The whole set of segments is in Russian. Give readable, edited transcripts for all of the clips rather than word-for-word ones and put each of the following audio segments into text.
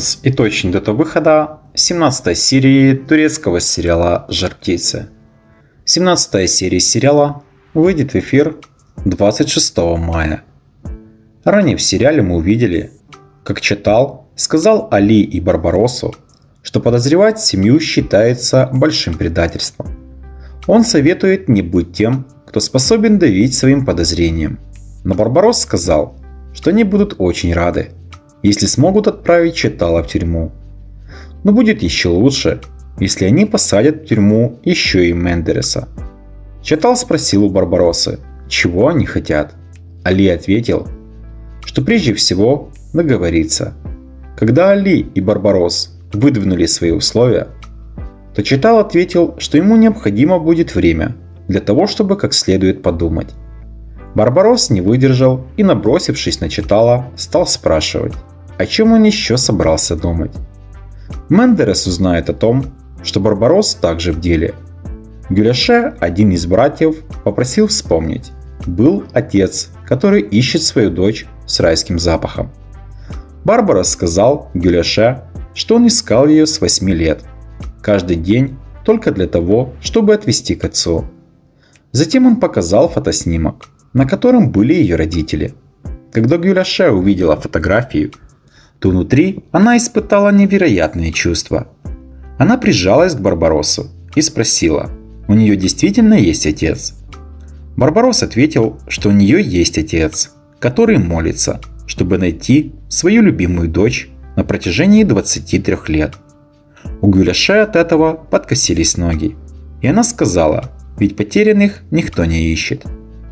анонс и точная дата выхода 17 серии турецкого сериала «Жар птицы». 17 серия сериала выйдет в эфир 26 мая. Ранее в сериале мы увидели, как Чатал сказал Али и Барбаросу, что подозревать семью считается большим предательством. Он советует не быть тем, кто способен давить своим подозрениям. Но Барбарос сказал, что они будут очень рады, если смогут отправить Чатала в тюрьму. Но будет еще лучше, если они посадят в тюрьму еще и Мендереса. Чатал спросил у Барбаросы, чего они хотят. Али ответил, что прежде всего договориться. Когда Али и Барбарос выдвинули свои условия, то Чатал ответил, что ему необходимо будет время для того, чтобы как следует подумать. Барбарос не выдержал и, набросившись на Чатала, стал спрашивать, о чем он еще собрался думать. Мендерес узнает о том, что Барбарос также в деле. Гюляше, один из братьев, попросил вспомнить. Был отец, который ищет свою дочь с райским запахом. Барбарос сказал Гюляше, что он искал ее с 8 лет. Каждый день только для того, чтобы отвезти к отцу. Затем он показал фотоснимок, на котором были ее родители. Когда Гюляше увидела фотографию, то внутри она испытала невероятные чувства. Она прижалась к Барбаросу и спросила, у нее действительно есть отец? Барбарос ответил, что у нее есть отец, который молится, чтобы найти свою любимую дочь на протяжении 23 лет. У Гюляше от этого подкосились ноги, и она сказала, ведь потерянных никто не ищет.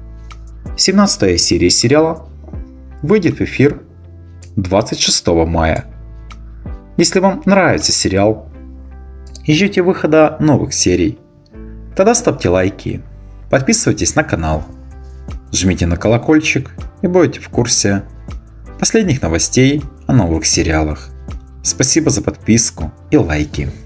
17 серия сериала выйдет в эфир 26 мая. Если вам нравится сериал и ждете выхода новых серий, тогда ставьте лайки, подписывайтесь на канал, жмите на колокольчик и будете в курсе последних новостей о новых сериалах. Спасибо за подписку и лайки.